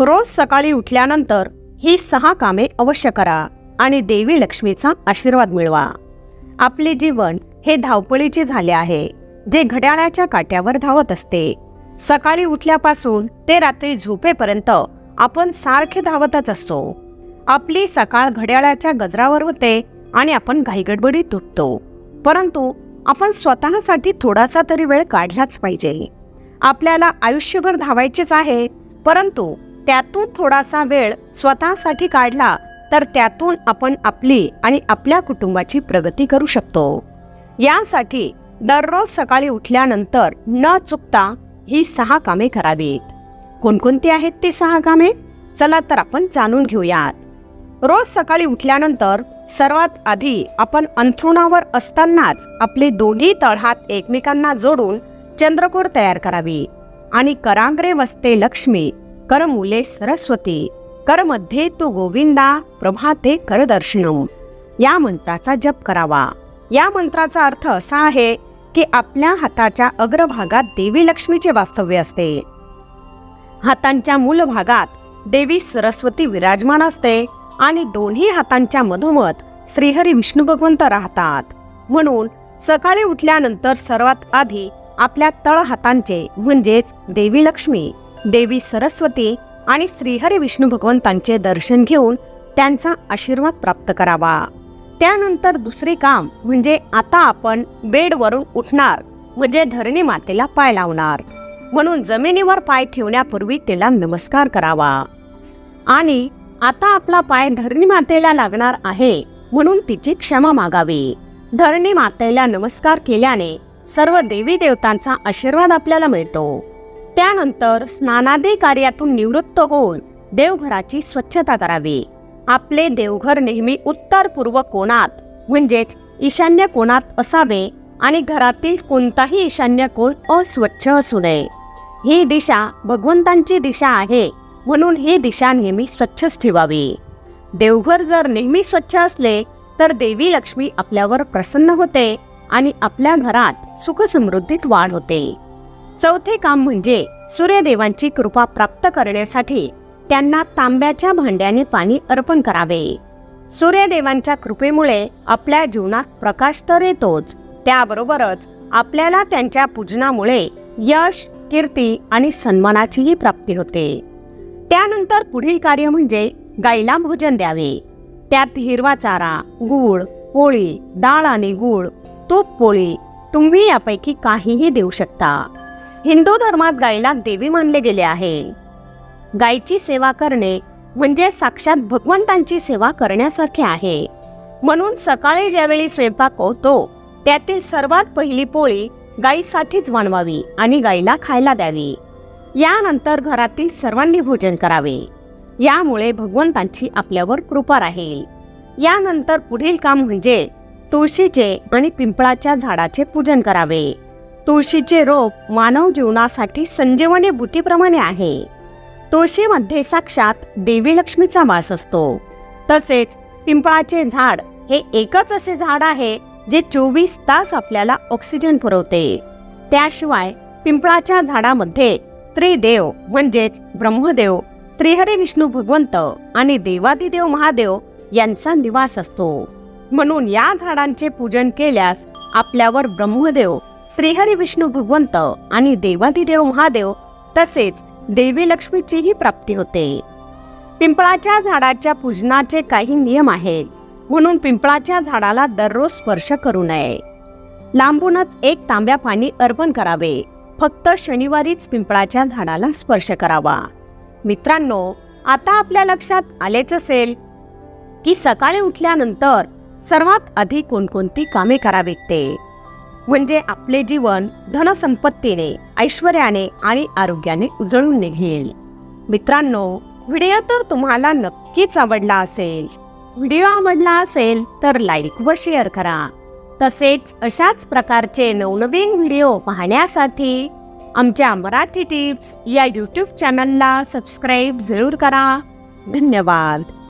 रोज सकाळी उठल्यानंतर ही 6 कामे अवश्य करा आणि देवी लक्ष्मीचा आशीर्वाद मिळवा। आपले जीवन हे धावपळीचे झाले आहे, जे घड्याळाच्या काट्यावर धावत असते। सकाळी उठल्यापासून ते रात्री झोपेपर्यंत आपण सारखे धावतच असतो। आपली सकाळ घड्याळाच्या गजरावर होते आणि आपण घाईगडबडीत उठतो, परंतु आपण स्वतःसाठी थोडासा तरी वेळ काढलाच पाहिजे। आपल्याला आयुष्यभर धावायचेच आहे, परंतु त्यातून थोडासा वेळ स्वतःसाठी काढला तर त्यातून आपण आपली आणि आपल्या कुटुंबाची प्रगती करू शकतो। यासाठी दररोज सकाळी उठल्यानंतर न चुकता ही 6 कामे करावीत। कोणकोणती आहेत ती 6 कामे? चला तर आपण जाणून घेऊयात। रोज सकाळी उठल्यानंतर सर्वात आधी आपण अंथरुणावर असतानाच आपले दोन्ही तळहात एकमेकांना जोडून चंद्रकोर तयार करावी आणि कराग्रे वसते लक्ष्मी, करमूले सरस्वती, करमध्ये तू गोविंदा, प्रभाते करदर्शनम या मंत्राचा जप करावा। या मंत्राचा अर्थ असा आहे की आपल्या हाताच्या अग्रभागात देवी लक्ष्मीचे वास्तव्य असते। हातांच्या मूल भागात देवी सरस्वती विराजमान असते आणि दोन्ही हातांच्या मधोमध श्रीहरी विष्णू भगवंत राहतात। म्हणून सकाळी उठल्यानंतर सर्वात आधी आपल्या तळहातांचे म्हणजेच देवी लक्ष्मी, देवी सरस्वती आणि श्रीहरी विष्णू भगवंतांचे दर्शन घेऊन त्यांचा आशीर्वाद प्राप्त करावा। त्यानंतर दुसरे काम म्हणजे आता आपण बेडवरून उठणार, म्हणजे धरणी मातेला पाय लावणार। म्हणून जमिनीवर पाय ठेवण्यापूर्वी तिला नमस्कार करावा आणि आता आपला पाय धरणी मातेला लागणार आहे म्हणून तिची क्षमा मागावी। धरणी मातेला नमस्कार केल्याने सर्व देवी देवतांचा आशीर्वाद आपल्याला मिळतो। त्यानंतर स्नानादी कार्यातून निवृत्त होऊन देवघराची स्वच्छता करावी। आपले देवघर नेहमी उत्तर पूर्व कोणात म्हणजेच ईशान्य कोणात असावे आणि घरातील कोणताही ईशान्य कोण अस्वच्छ असू नये। ही दिशा भगवंतांची दिशा आहे, म्हणून ही दिशा नेहमी स्वच्छच ठेवावी। देवघर जर नेहमी स्वच्छ असले तर देवी लक्ष्मी आपल्यावर प्रसन्न होते आणि आपल्या घरात सुख समृद्धीत वाढ होते। चौथे काम म्हणजे सूर्यदेवांची कृपा प्राप्त करण्यासाठी त्यांना तांब्याच्या भांड्याने पाणी अर्पण करावे। सूर्यदेवांच्या कृपेमुळे आपल्या जीवनात प्रकाश तर येतोच, त्याबरोबरच आपल्याला त्यांच्या पूजनामुळे यश, कीर्ती आणि सन्मानाचीही प्राप्ती होते। त्यानंतर पुढील कार्य म्हणजे गाईला भोजन द्यावे। त्यात हिरवा चारा, गूळ, पोळी, डाळ आणि गूळ, तूप, पोळी तुम्ही यापैकी काहीही देऊ शकता। हिंदू धर्मात गाईला देवी मानले गेले आहे। गायीची सेवा करणे म्हणजे साक्षात भगवंतांची सेवा करण्यासारखे आहे। म्हणून सकाळी ज्यावेळी स्वयंपाक होतो त्यातील सर्वात पहिली पोळी गायीसाठीच बनवावी आणि गायीला खायला द्यावी। यानंतर घरातील सर्वांनी भोजन करावे, यामुळे भगवंतांची आपल्यावर कृपा राहील। यानंतर पुढील काम म्हणजे तुळशीचे आणि पिंपळाच्या झाडाचे पूजन करावे। तुळशीचे रोप मानव जीवनासाठी संजीवनी बुटीप्रमाणे आहे। तुळशीमध्ये साक्षात देवी लक्ष्मीचा वास असतो। तसेच पिंपळाचे झाड हे एकच असे झाड आहे जे 24 तास आपल्याला ऑक्सिजन पुरवते। त्याशिवाय पिंपळाच्या झाडामध्ये त्रिदेव म्हणजेच ब्रह्मदेव, श्रीहरी विष्णू भगवंत आणि देवादिदेव महादेव यांचा निवास असतो। म्हणून या झाडांचे पूजन केल्यास आपल्यावर ब्रह्मदेव, श्रीहरी विष्णू भगवंत आणि देवादिदेव महादेव तसेच देवी लक्ष्मीचीही प्राप्ती होते। पिंपळाच्या झाडाच्या पूजनाचे काही नियम आहेत, म्हणून पिंपळाच्या झाडाला दररोज स्पर्श करू नये। लांबूनच 1 तांब्या पाणी अर्पण करावे। फक्त शनिवारीच पिंपळाच्या झाडाला स्पर्श करावा। मित्रांनो, आता आपल्या लक्षात आलेच असेल की सकाळी उठल्यानंतर सर्वात आधी कोणकोणती कामे करावीत ते, म्हणजे आपले जीवन धनसंपत्तीने, ऐश्वर्याने आणि आरोग्याने उजळून निघेल। मित्रांनो, व्हिडिओ तर तुम्हाला नक्कीच आवडला असेल। व्हिडिओ आवडला असेल तर लाईक व शेअर करा। तसेच अशाच प्रकारचे नवनवीन व्हिडिओ पाहण्यासाठी आमच्या मराठी टिप्स या YouTube चॅनलला सबस्क्राईब जरूर करा। धन्यवाद।